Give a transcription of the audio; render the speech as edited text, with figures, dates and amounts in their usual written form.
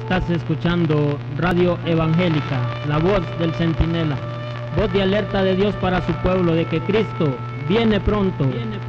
Estás escuchando Radio Evangélica, la voz del centinela, voz de alerta de Dios para su pueblo, de que Cristo viene pronto.